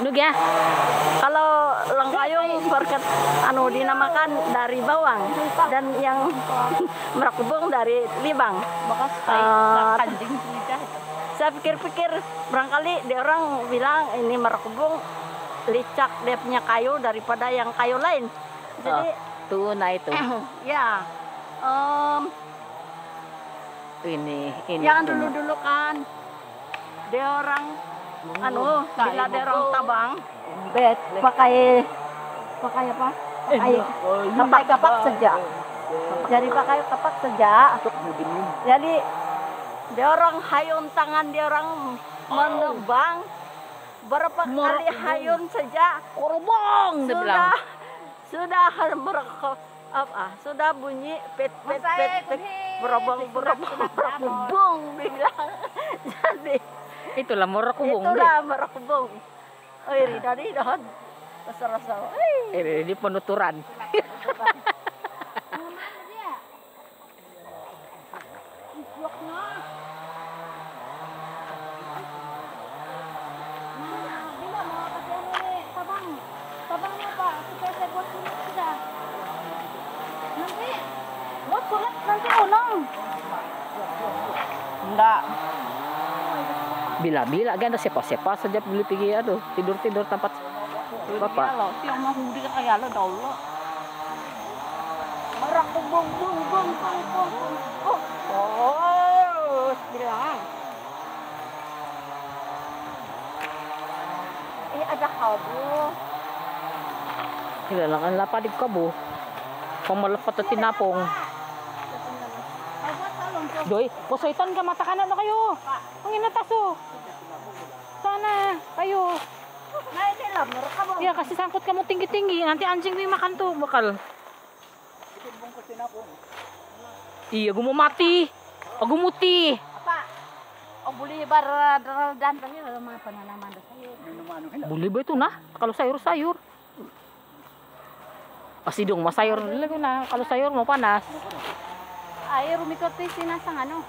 Nug ya. Kalau langkayung berkat dinamakan dari bawang dan yang merak kubung dari libang. Bekas kanjing lidah. Saya pikir-pikir barangkali dia orang bilang ini merak kubung licak dia punya kayu daripada yang kayu lain. Jadi tuh nah itu. ya. Ini Yang dulu kan dia orang bila dia orang tabang pakai apa? Pakai kapak saja. Jadi pakai kapak saja. Jadi dia orang hayun tangan dia orang menebang berapa kali hayun saja korobong sudah bunyi pet berobong dibilang. Jadi itulah merakubung. Oh iri dari dohon rasa-rasa. Ini penuturan. Tabangnya Pak, supaya saya buat surat sudah. Nanti buat surat nanti unang. Enggak. Bila-bila ganda sepa-sepa saja beli pergi tidur tempat Bapak. Yang mau hudi kayak lo dulu. Merak bung. Oh, bilang. Ada kabu. Hilalangan lapa di kabu. Pamalapat at tinapong. Doy, posaitan ka mata kanan na kayo. Ang inataso. Sana kayo. Ya kasi sangkot ka mo tinggi-tinggi. Nanti anjing may makan to bakal. Iya gumamati. Agumuti. Apa? O buli bar dan tadi mga pananaman sayur. Buli ba ito na? Kalau sayur-sayur. Pasti dong masayur lagi na. Kalau sayur mau panas. Ay rumikot sinasang ano.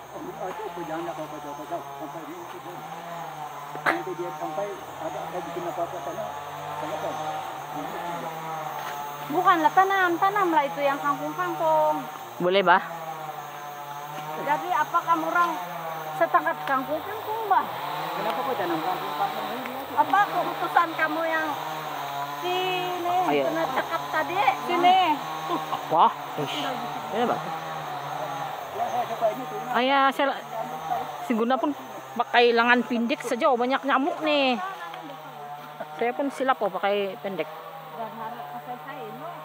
Bukan lah tanam lah itu yang kangkung-kangkung. Boleh ba? Jadi apa kamu orang setangkat kangkung-kangkung bah? Kenapa kok tanam kangkung-kangkung ini? Apa keputusan kamu yang sini kena cakap tadi sini? Apa? Ini ba? Ayah Siguna pun pakai lengan pendek saja banyak nyamuk nih. Saya pun silap pakai pendek. Dan harap pakai kain.